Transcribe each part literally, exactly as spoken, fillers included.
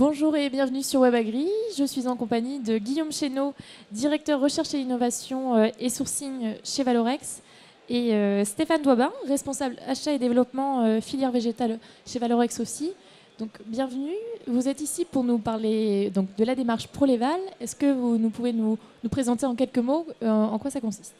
Bonjour et bienvenue sur WebAgri. Je suis en compagnie de Guillaume Chénaud, directeur recherche et innovation euh, et sourcing chez Valorex, et euh, Stéphane Doibin, responsable achat et développement euh, filière végétale chez Valorex aussi. Donc bienvenue. Vous êtes ici pour nous parler donc, de la démarche ProLeval. Est-ce que vous nous pouvez nous, nous présenter en quelques mots euh, en quoi ça consiste?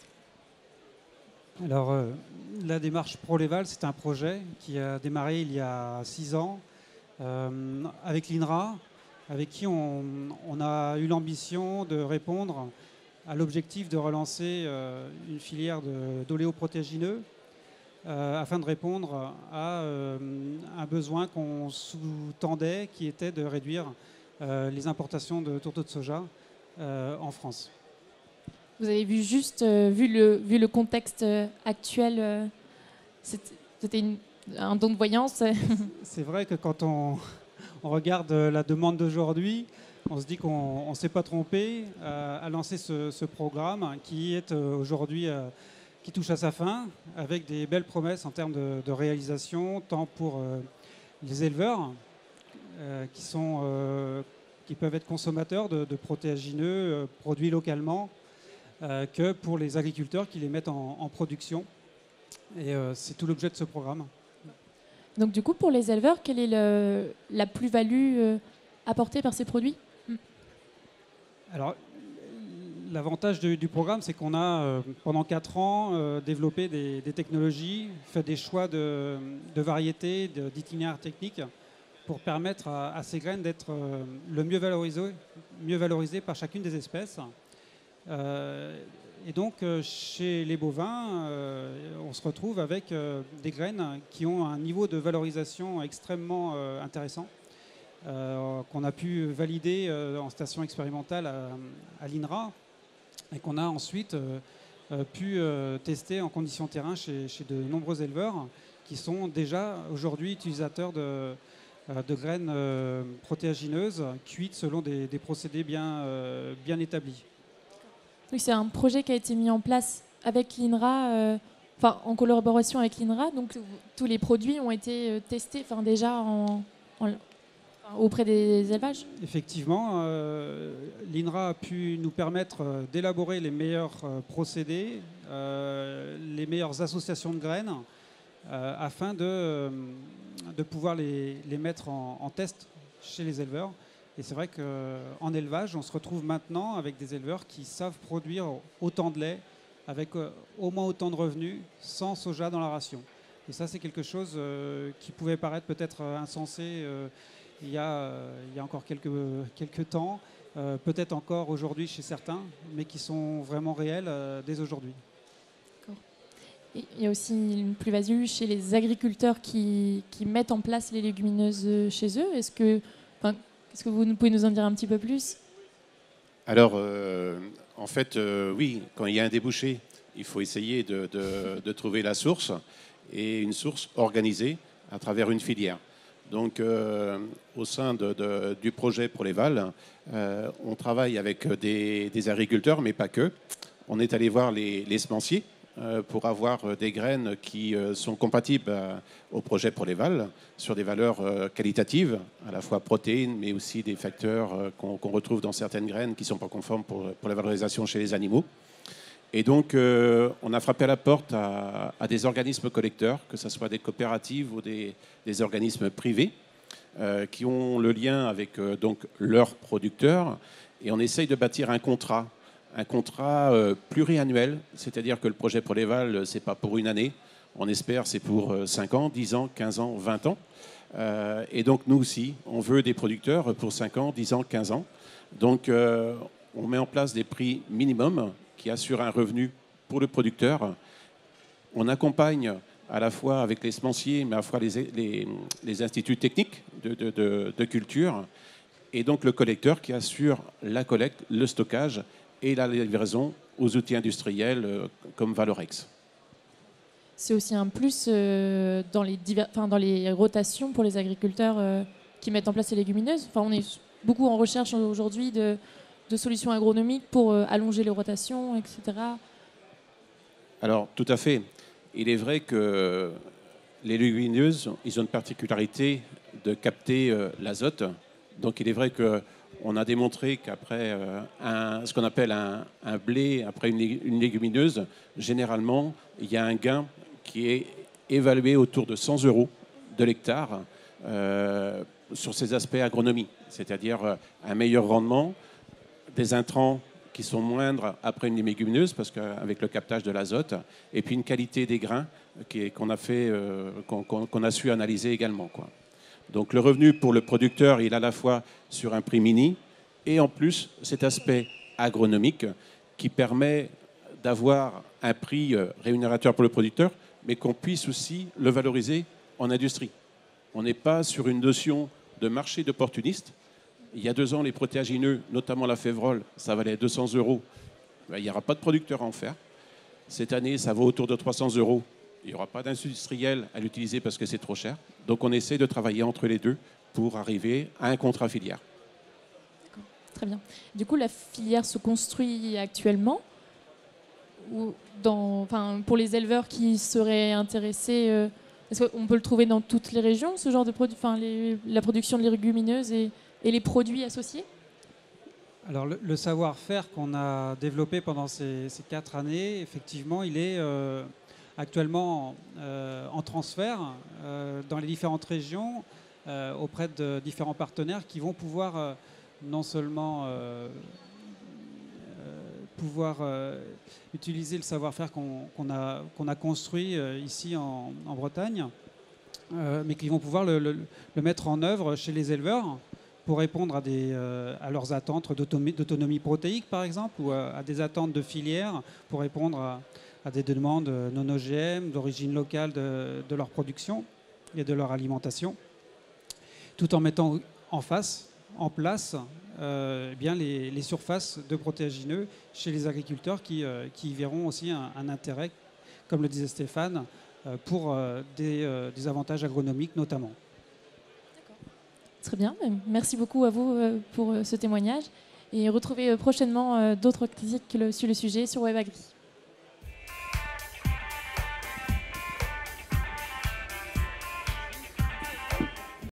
Alors, euh, la démarche ProLeval, c'est un projet qui a démarré il y a six ans euh, avec l'INRA, avec qui on, on a eu l'ambition de répondre à l'objectif de relancer euh, une filière de- d'oléoprotéagineux euh, afin de répondre à euh, un besoin qu'on sous-tendait, qui était de réduire euh, les importations de tourteaux de soja euh, en France. Vous avez vu juste, euh, vu, le, vu le contexte euh, actuel, euh, c'était c'était une- un don de voyance. C'est vrai que quand on, on regarde la demande d'aujourd'hui, on se dit qu'on ne s'est pas trompé euh, à lancer ce, ce programme qui est euh, aujourd'hui, euh, qui touche à sa fin, avec des belles promesses en termes de, de réalisation, tant pour euh, les éleveurs euh, qui, sont, euh, qui peuvent être consommateurs de, de protéagineux euh, produits localement, euh, que pour les agriculteurs qui les mettent en, en production. Et euh, c'est tout l'objet de ce programme. Donc du coup, pour les éleveurs, quelle est le- la plus-value euh, apportée par ces produits? Alors, l'avantage du, du programme, c'est qu'on a, euh, pendant quatre ans, euh, développé des, des technologies, fait des choix de, de variétés, de- d'itinéraires techniques pour permettre à, à ces graines d'être euh, le mieux valorisées, mieux valorisées par chacune des espèces. Euh, et donc, euh, chez les bovins, euh, on se retrouve avec euh, des graines qui ont un niveau de valorisation extrêmement euh, intéressant. Euh, qu'on a pu valider euh, en station expérimentale à, à l'INRA et qu'on a ensuite euh, euh, pu euh, tester en conditions terrain chez, chez de nombreux éleveurs qui sont déjà aujourd'hui utilisateurs de, euh, de graines euh, protéagineuses cuites selon des, des procédés bien, euh, bien établis. Oui, c'est un projet qui a été mis en place avec l'INRA, euh, enfin en collaboration avec l'INRA. Donc v- tous les produits ont été euh, testés, enfin déjà en- en- enfin, auprès des élevages. Effectivement, euh, l'INRA a pu nous permettre euh, d'élaborer les meilleurs euh, procédés, euh, les meilleures associations de graines, euh, afin de, euh, de pouvoir les, les mettre en, en test chez les éleveurs. Et c'est vrai qu'en élevage, on se retrouve maintenant avec des éleveurs qui savent produire autant de lait, avec euh, au moins autant de revenus, sans soja dans la ration. Et ça, c'est quelque chose euh, qui pouvait paraître peut-être euh, insensé euh, il, y a, euh, il y a encore quelques, quelques temps, euh, peut-être encore aujourd'hui chez certains, mais qui sont vraiment réels euh, dès aujourd'hui. Et il y a aussi une plus-value chez les agriculteurs qui, qui mettent en place les légumineuses euh, chez eux. Est-ce que, enfin, est-ce que vous nous- pouvez nous en dire un petit peu plus? Alors, euh, en fait, euh, oui, quand il y a un débouché, il faut essayer de, de- de trouver la source, et une source organisée à travers une filière. Donc, euh, au sein de- de- du projet ProLeval, euh, on travaille avec des, des agriculteurs, mais pas que. On est allé voir les, les semenciers euh, pour avoir euh, des graines qui euh, sont compatibles euh, au projet ProLeval, sur des valeurs euh, qualitatives, à la fois protéines, mais aussi des facteurs euh, qu'on qu'on retrouve dans certaines graines qui ne sont pas conformes pour, pour la valorisation chez les animaux. Et donc, euh, on a frappé à la porte à, à des organismes collecteurs, que ce soit des coopératives ou des, des organismes privés, euh, qui ont le lien avec euh, donc leurs producteurs. Et on essaye de bâtir un contrat, un contrat euh, pluriannuel, c'est-à-dire que le projet ProLeval, ce n'est pas pour une année. On espère c'est pour euh, cinq ans, dix ans, quinze ans, vingt ans. Euh, et donc, nous aussi, on veut des producteurs pour cinq ans, dix ans, quinze ans. Donc, euh, on met en place des prix minimums qui assurent un revenu pour le producteur. On accompagne à la fois avec les semenciers, mais à la fois les, les- les instituts techniques de, de- de- de culture, et donc le collecteur qui assure la collecte, le stockage et la livraison aux outils industriels euh, comme Valorex. C'est aussi un plus euh, dans, les divers- enfin, dans les rotations pour les agriculteurs euh, qui mettent en place les légumineuses. Enfin, on est beaucoup en recherche aujourd'hui de, de solutions agronomiques pour euh, allonger les rotations, et cetera. Alors, tout à fait. Il est vrai que les légumineuses, ils ont une particularité de capter euh, l'azote Donc il est vrai qu'on a démontré qu'après euh, un- ce qu'on appelle un, un blé, après une, lég- une légumineuse, généralement, il y a un gain qui est évalué autour de cent euros de l'hectare euh, sur ces aspects agronomie, c'est-à-dire euh, un meilleur rendement, des intrants qui sont moindres après une légumineuse parce qu'avec le captage de l'azote, et puis une qualité des grains qui est- qu'on a fait, euh, qu'on qu'on- qu'on a su analyser également, quoi. Donc le revenu pour le producteur, il est à la fois sur un prix mini et en plus cet aspect agronomique qui permet d'avoir un prix euh, rémunérateur pour le producteur, mais qu'on puisse aussi le valoriser en industrie. On n'est pas sur une notion de marché d'opportuniste. Il y a deux ans, les protéagineux, notamment la févrole, ça valait deux cents euros. Ben, il n'y aura pas de producteur à en faire. Cette année, ça vaut autour de trois cents euros. Il n'y aura pas d'industriel à l'utiliser parce que c'est trop cher. Donc on essaie de travailler entre les deux pour arriver à un contrat filière. Très bien. Du coup, la filière se construit actuellement ou dans, enfin, pour les éleveurs qui seraient intéressés. euh, Est-ce qu'on peut le trouver dans toutes les régions, ce genre de produit, enfin, les- la production de légumineuses et, et les produits associés? Alors le, le savoir-faire qu'on a développé pendant ces, ces quatre années, effectivement, il est euh, actuellement euh, en transfert euh, dans les différentes régions euh, auprès de différents partenaires qui vont pouvoir euh, non seulement euh, euh, pouvoir euh, utiliser le savoir-faire qu'on qu'on a, qu'on a construit euh, ici en, en Bretagne, euh, mais qui vont pouvoir le, le- le mettre en œuvre chez les éleveurs pour répondre à, des, euh, à leurs attentes d'autonomie, d'autonomie protéique, par exemple, ou à, à des attentes de filière pour répondre à, à des demandes non O G M, d'origine locale de, de leur production et de leur alimentation, tout en mettant en face, en place, euh, eh bien les, les surfaces de protéagineux chez les agriculteurs qui, euh, qui y verront aussi un, un intérêt, comme le disait Stéphane, euh, pour euh, des, euh, des avantages agronomiques notamment. Très bien. Merci beaucoup à vous euh, pour euh, ce témoignage. Et retrouvez euh, prochainement euh, d'autres critiques le- sur le sujet sur WebAgri.